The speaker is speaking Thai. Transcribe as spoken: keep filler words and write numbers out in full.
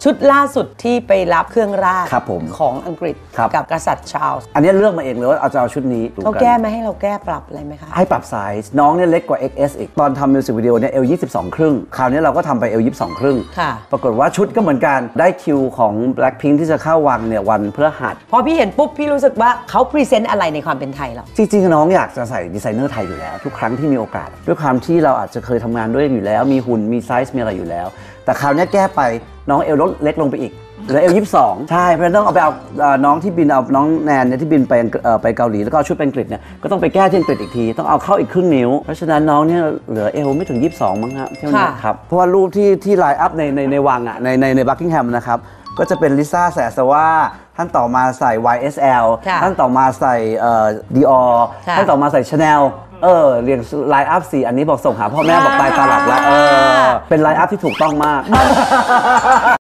ชุดล่าสุดที่ไปรับเครื่องราชของอังกฤษกับกษัตริย์ชาร์ลส์อันนี้เลือกมาเองเลยว่าเอาจะเอาชุดนี้เขาแก้ไหมให้เราแก้ปรับอะไรไหมคะให้ปรับไซส์น้องเนี่ยเล็กกว่า เอ็กซ์ เอส อีกตอนทำมิวสิกวิดีโอเนี่ย เอล ยี่สิบสอง ครึ่งคราวนี้เราก็ทำไป เอล ยี่สิบสอง ครึ่งปรากฏว่าชุดก็เหมือนกันได้คิวของ Blackpink ที่จะเข้าวังเนี่ยวันพฤหัสพอพี่เห็นปุ๊บพี่รู้สึกว่าเขาพรีเซนต์อะไรในความเป็นไทยเราจริงๆน้องอยากจะใส่ดีไซเนอร์ไทยอยู่แล้วทุกครั้งที่มีโอกาสด้วยความที่เราอาจจะเคยทำงานด้วยอยู่แล้วมีหุ่นมีไซส์มีอะไรอยู่แล้วแต่คราวนี้แก้ไปน้องเอลลดเล็กลงไปอีกเหลือเอลยี่สิบสองใช่เพราะฉะนั้นต้องเอาไปเอาน้องที่บินเอาน้องแนนเนี่ยที่บินไปไปเกาหลีแล้วก็ชุดเป็นอังกฤษเนี่ยก็ต้องไปแก้ที่อังกฤษอีกทีต้องเอาเข้าอีกครึ่งนิ้วเพราะฉะนั้นน้องเนี่ยเหลือเอลไม่ถึงยี่สิบสองมั้งครับเท่านั้นครับเพราะว่ารูปที่ที่ไลน์อัพในในในวังอ่ะในในในบักกิงแฮมนะครับก็จะเป็นลิซ่าแสสวาท่านต่อมาใส่ วาย เอส แอล ท่านต่อมาใส่ดีออท่านต่อมาใส่ชาแนลเออเรียงไลน์อัพสี่อันนี้บอกส่งหาพ่อแม่บอกตายตาหลับแล้วเออเป็นไลน์อัพที่ถูกต้องมาก